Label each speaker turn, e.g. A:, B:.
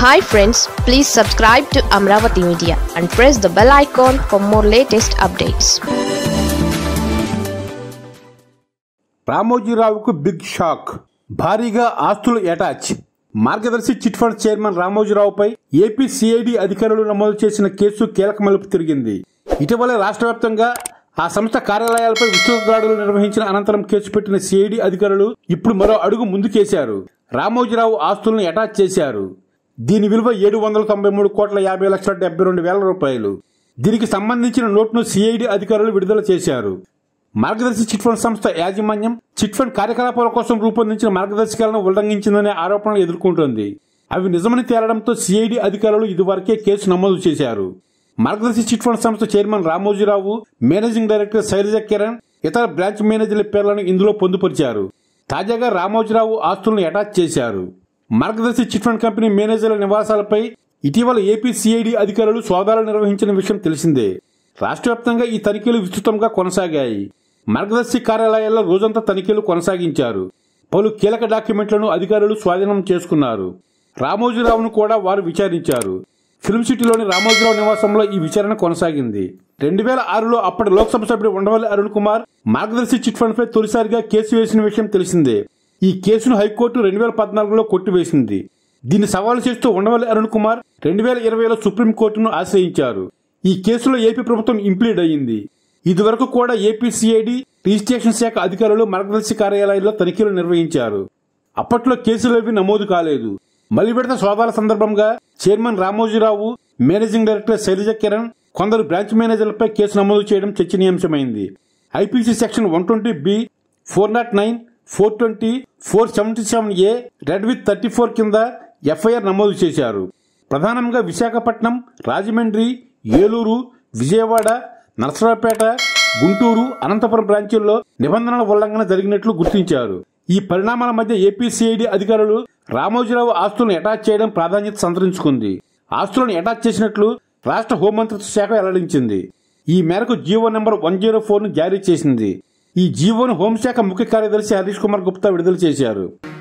A: Hi friends, please subscribe to Amaravathi Media and press the bell icon for more latest updates.
B: Ramoji Rao ku big shock. భారీగా ఆస్తులు attach. Margadarsi chit fund chairman Ramoji Rao పై A P CID అధికారులు నమోదు చేసిన case కీలక మలుపు తిరిగింది. ఇటీవల రాష్ట్ర వ్యాప్తంగా ఆ సంస్థ కార్యాలయాలపై విస్తృత దాడులు నిర్వహించిన అనంతరం కేసు పెట్టిన CID అధికారులు ఇప్పుడు మరో అడుగు ముందుకేశారు. రామోజీ రావు ఆస్తులను అటాచ్ చేశారు. దీని విలువ 793,50,72,000 రూపాయలు. దీనికి సంబంధించిన నోట్ను CID అధికారులు విడుదల చేశారు. మార్గదర్శి చిట్ ఫండ్ సంస్థ యాజమాన్యం చిట్ ఫండ్ కార్యకలాపాల కోసం రూపొందించిన మార్గదర్శకాలను ఉల్లంఘించిందనే ఆరోపణలు ఎదుర్కొంటోంది. అవి నిజమని తేలడంతో CID అధికారులు ఇదివరకే కేసు నమోదు చేశారు. మార్గదర్శి చిట్ ఫండ్ సంస్థ chairman Ramoji Rao, managing director Shailaja Kiran, ఇతర బ్రాంచ్ మేనేజర్ల పేర్లను ఇందులో పొందుపరిచారు. తాజాగా రామోజీ రావు ఆస్తులను అటాచ్ చేశారు. మార్గదర్శి చిట్ ఫండ్ కంపెనీ మేనేజర్ల నివాసాలపై ఇటీవల ఏపీ CID అధికారులు సోదాలు నిర్వహించిన విషయం తెలిసిందే. రాష్ట్ర వ్యాప్తంగా ఈ తనిఖీలు విస్తృతంగా కొనసాగాయి. మార్గదర్శి కార్యాలయాల్లో రోజంతా తనిఖీలు కొనసాగించారు. పలు కీలక డాక్యుమెంట్లను అధికారులు స్వాధీనం చేసుకున్నారు. రామోజీరావును కూడా వారు విచారించారు. ఫిల్మ్ సిటీలోని రామోజీరావు నివాసంలో ఈ విచారణ కొనసాగింది. 2006లో అప్పటి లోక్సభ సభ్యుడు ఉండవల్లి అరుణ్ కుమార్ మార్గదర్శి చిట్ ఫండ్ పై తొలిసారిగా కేసు వేసిన విషయం తెలిసిందే. ఈ కేసును హైకోర్టు 2014లో కొట్టివేసింది. దీన్ని సవాలు చేస్తూ ఉండవల్లి అరుణ్ కుమార్ 2020లో సుప్రీంకోర్టును ఆశ్రయించారు. ఈ కేసులో ఏపీ ప్రభుత్వం ఇంప్లీడ్ అయ్యింది. ఇదివరకు కూడా ఏపీ CID రిజిస్ట్రేషన్ శాఖ అధికారులు మార్గదర్శి కార్యాలయాల్లో తనిఖీలు నిర్వహించారు. అప్పట్లో కేసులేవీ నమోదు కాలేదు. మళ్లీ విడత సోదాల సందర్భంగా chairman Ramoji Rao, managing director Shailaja Kiran, కొందరు బ్రాంచ్ మేనేజర్లపై కేసు నమోదు చేయడం చర్చనీయాంశమైంది. IPC section 120B, 409, 420, 477A, red with 34 కింద FIR నమోదు చేశారు. ప్రధానంగా విశాఖపట్నం, రాజమండ్రి, ఏలూరు, విజయవాడ, నరసరావుపేట, గుంటూరు, అనంతపురం బ్రాంచీల్లో నిబంధనల ఉల్లంఘన జరిగినట్లు గుర్తించారు. ఈ పరిణామాల మధ్య ఏపీ CID అధికారులు రామోజీరావు ఆస్తులను అటాచ్ చేయడం ప్రాధాన్యత సంతరించుకుంది. ఆస్తులను అటాచ్ చేసినట్లు రాష్ట్ర హోంమంత్రిత్వ శాఖ వెల్లడించింది. ఈ మేరకు జీవో నెంబర్ 104ను జారీ చేసింది. ఈ జీవోను హోంశాఖ ముఖ్య కార్యదర్శి హరీష్ కుమార్ గుప్తా విడుదల చేశారు.